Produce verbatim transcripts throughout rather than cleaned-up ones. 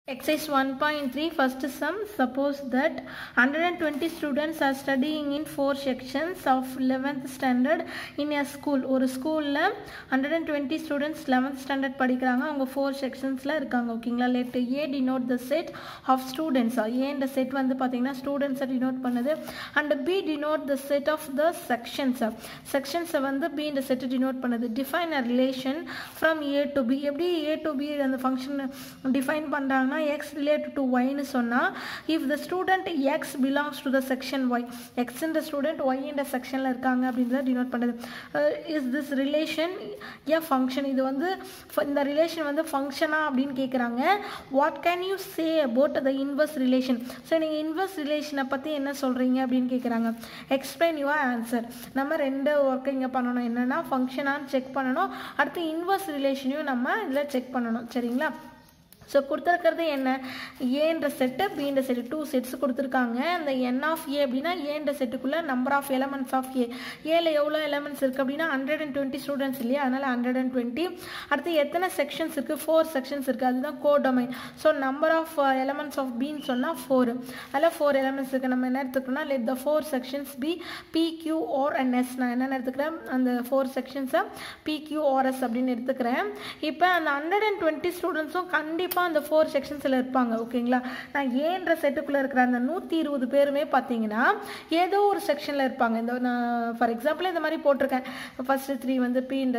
Exercise one point three first sum. Suppose that one hundred twenty students are studying in four sections of eleventh standard in a school. ஒரு ஸ்கூல்ல one hundred twenty students eleventh standard படிக்கிறாங்க. அவங்க four sectionsல இருக்காங்க. ஓகேங்களா? Let A denote the set of students. A இந்த set வந்து பாத்தீங்கன்னா students denote பண்ணுது. And B denote the set of the sections. Sections வந்து B இந்த set denote பண்ணுது. Define a relation from A to B. எப்படி A to B அந்த function define பண்றாங்க? X related to y னு சொன்னா if the student X belongs to the section Y, X in the student Y in the sectionல இருக்காங்க அப்படின்றத denote பண்ணுது. uh, is this relation a function? இது வந்து இந்த relation வந்து ஃபங்க்ஷனா அப்படின்னு கேக்குறாங்க. what can you say about the inverse relation? So நீங்க inverse relation பத்தி என்ன சொல்றீங்க அப்படின்னு கேக்குறாங்க. explain your answer. நம்ம ரெண்டு வர்க் இங்க பண்ணனும். என்னன்னா ஃபங்க்ஷனான்னு செக் பண்ணனும். அடுத்து inverse relationயும் நம்ம இதல செக் பண்ணனும். சரிங்களா? So கொடுத்திருக்கிறது என்ன? A என்ற செட் B என்ற செட் two செட்ஸ் கொடுத்திருக்காங்க. அந்த n of A அப்படினா A என்ற செட்டுக்குள்ள number of elements of A. A ல எவ்வளவு elements இருக்கு அப்படினா one hundred twenty students இல்லையா? அதனால one hundred twenty. அடுத்து எத்தனை sections இருக்கு? four sections இருக்கு. அதுதான் codomain. So number of uh, elements of B ன்னு சொன்னா four. அதுல four elements இருக்கு. நம்ம என்ன எடுத்துக்கறோம்னா let the four sections be P Q R and S. நான் என்ன எடுத்துக்கறேன்? அந்த four sections P Q R S அப்படினு எடுத்துக்கறேன். இப்போ அந்த one hundred twenty ஸ்டூடண்ட்ஸும் கண்டிப்பா அந்த four sectionsல இருப்பாங்க. ஓகேங்களா? நான் A என்ற செட்டுக்குள்ள இருக்கிற அந்த one hundred twenty பேருமே பாத்தீங்கன்னா ஏதோ ஒரு செக்ஷன்ல இருப்பாங்க. இந்த ஃபார் எக்ஸாம்பிள் இந்த மாதிரி போட்டுருக்கேன். ஃபர்ஸ்ட் three வந்து P இந்த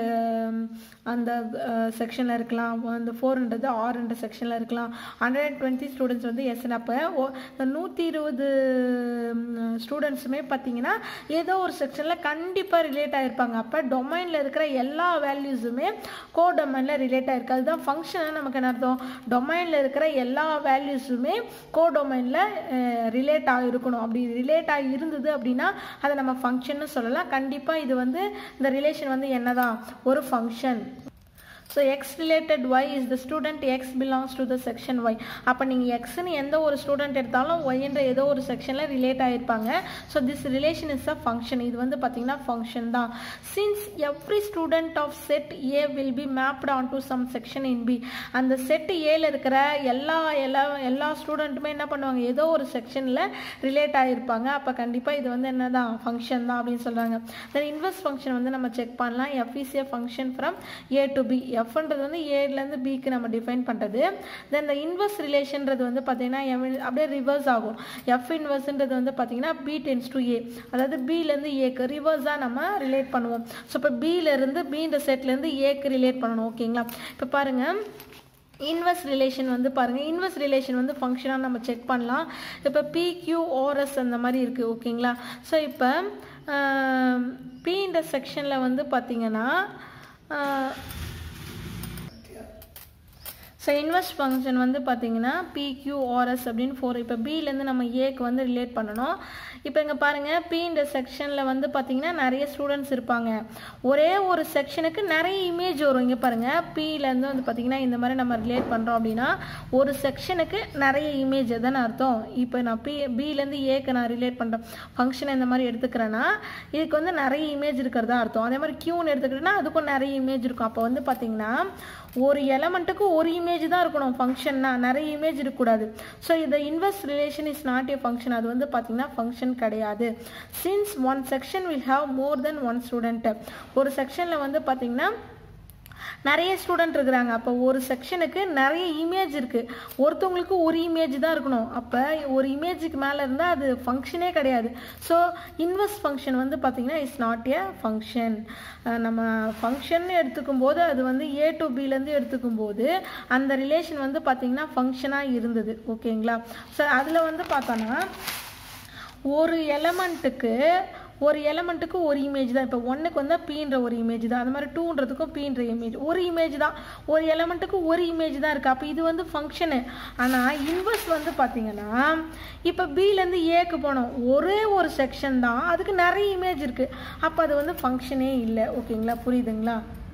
அந்த செக்ஷன்ல இருக்கலாம். அந்த four ன்றது R என்ற செக்ஷன்ல இருக்கலாம். one hundred twenty ஸ்டூடண்ட்ஸ் வந்து S அப்ப இந்த one hundred twenty ஸ்டூடண்ட்ஸ்மே பாத்தீங்கன்னா ஏதோ ஒரு செக்ஷன்ல கண்டிப்பா ரிலேட் ஆயிருப்பாங்க. அப்ப டொமைன்ல இருக்கிற எல்லா வேல்யூஸுமே கோடொமைன்ல ரிலேட் ஆயிருக்கு. அதுதான் ஃபங்க்ஷன். நமக்கு என்ன அர்த்தம்? டொமைன்ல இருக்கிற எல்லா வேல்யூஸுமே கோடொமைன்ல ரிலேட் ஆகிருக்கணும். அப்படி ரிலேட் ஆகி இருந்தது அப்படின்னா அதை நம்ம ஃபங்க்ஷன்னு சொல்லலாம். கண்டிப்பா இது வந்து இந்த ரிலேஷன் வந்து என்னதான்? ஒரு function. So X related Y is the student X belongs to the section Y. அப்ப நீங்க X ன்னு எந்த ஒரு ஸ்டூடண்ட் எடுத்தாலும் Y என்ற ஏதோ ஒரு செக்ஷன்ல ரிலேட் ஆயிருப்பாங்க. So this relation is a function. இது வந்து பாத்தீங்கன்னா ஃபங்க்ஷன் தான். Since every student of set A will be mapped onto some section in B. அந்த செட் A ல இருக்கிற எல்லா எல்லா எல்லா ஸ்டூடண்ட்டுமே என்ன பண்ணுவாங்க? ஏதோ ஒரு செக்ஷன்ல ரிலேட் ஆயிருப்பாங்க. அப்ப கண்டிப்பா இது வந்து என்னதான்? ஃபங்க்ஷன் தான் அப்படின்னு சொல்றாங்க. Then inverse function வந்து நம்ம செக் பண்ணலாம். F is a function from A to B. F ன்றது வந்து A ல இருந்து B க்கு நம்ம டிஃபைன் பண்றது. then the inverse relationன்றது வந்து பாத்தீங்கன்னா அப்படியே ரிவர்ஸ் ஆகும். F inverse ன்றது வந்து பாத்தீங்கன்னா B tends to A. அதாவது B ல இருந்து A க்கு ரிவர்ஸா நம்ம ரிலேட் பண்ணுவோம். சோ இப்ப B ல இருந்து B இந்த செட்ல இருந்து A க்கு ரிலேட் பண்ணனும். ஓகேங்களா? இப்ப பாருங்க inverse relation வந்து பாருங்க. inverse relation வந்து ஃபங்க்ஷனா நம்ம செக் பண்ணலாம். இப்ப P Q R S அந்த மாதிரி இருக்கு. ஓகேங்களா? சோ இப்ப P இந்த செக்ஷன்ல வந்து பாத்தீங்கன்னா So inverse function வந்து பாத்தீங்கன்னா P Q R S அப்படினு four. இப்ப B ல இருந்து நம்ம A க்கு வந்து ரிலேட் பண்ணனும். இப்போ இங்க பாருங்க P இந்த செக்ஷன்ல வந்து பாத்தீங்கன்னா நிறைய ஸ்டூடண்ட்ஸ் இருப்பாங்க. ஒரே ஒரு செக்ஷனுக்கு நிறைய இமேஜ் வரும். இங்க பாருங்க P ல இருந்து வந்து பாத்தீங்கன்னா இந்த மாதிரி நம்ம ரிலேட் பண்றோம் அப்படினா ஒரு செக்ஷனுக்கு நிறைய இமேஜ் எதன அர்த்தம்? இப்போ நான் P B ல இருந்து A க்கு நான் ரிலேட் பண்றேன். ஃபங்க்ஷன் இந்த மாதிரி எடுத்துக்கறேனா இதுக்கு வந்து நிறைய இமேஜ் இருக்குறதா அர்த்தம். அதே மாதிரி Q ன்னு எடுத்துக்கிட்டேனா அதுக்கு நிறைய இமேஜ் இருக்கும். அப்ப வந்து பாத்தீங்கன்னா ஒரு எலிமெண்ட்க்கு ஒரு இமேஜ் தான் இருக்கணும். ஃபங்க்ஷன்னா நிறைய இமேஜ் இருக்க கூடாது. சோ இந்த inverse relation is not a function. அது வந்து பாத்தீங்கன்னா ஃபங்க்ஷன் கிடையாது. Since one section will have more than one student. ஒரு செக்ஷன்ல வந்து பாத்தீங்கன்னா நிறைய ஸ்டூடண்ட் இருக்காங்க. அப்ப ஒரு செக்ஷனுக்கு நிறைய இமேஜ் இருக்கு. ஒருத்தங்களுக்கு ஒரு இமேஜ் தான் இருக்கணும். அப்ப ஒரு இமேஜ்க்கு மேல இருந்தா அது ஃபங்க்ஷனே கிடையாது. சோ இன்வெர்ஸ் ஃபங்க்ஷன் வந்து பாத்தீங்கன்னா இஸ் நாட் எ ஃபங்க்ஷன். நம்ம ஃபங்க்ஷன் எடுத்துக்கும்போது அது வந்து A to B ல இருந்து எடுத்துக்கும்போது அந்த ரிலேஷன் வந்து பாத்தீங்கன்னா ஃபங்க்ஷனா இருந்தது. ஓகேங்களா? சோ அதுல வந்து பார்த்தோம்னா ஒரு எலிமெண்ட்க்கு ஒரு எலிமெண்ட்க்கு ஒரு இமேஜ் தான். இப்போ one க்கு வந்து P ன்ற ஒரு இமேஜ் தான். அதே மாதிரி two ன்றதுக்கும் P ன்ற இமேஜ் ஒரு இமேஜ் தான். ஒரு எலிமெண்ட்க்கு ஒரு இமேஜ் தான் இருக்கு. அப்ப இது வந்து ஃபங்க்ஷன். ஆனா இன்வெர்ஸ் வந்து பாத்தீங்கன்னா இப்போ B ல இருந்து A க்கு போறோம். ஒரே ஒரு செக்ஷன் தான். அதுக்கு நிறைய இமேஜ் இருக்கு. அப்ப அது வந்து ஃபங்க்ஷனே இல்ல. ஓகேங்களா? புரியுதுங்களா?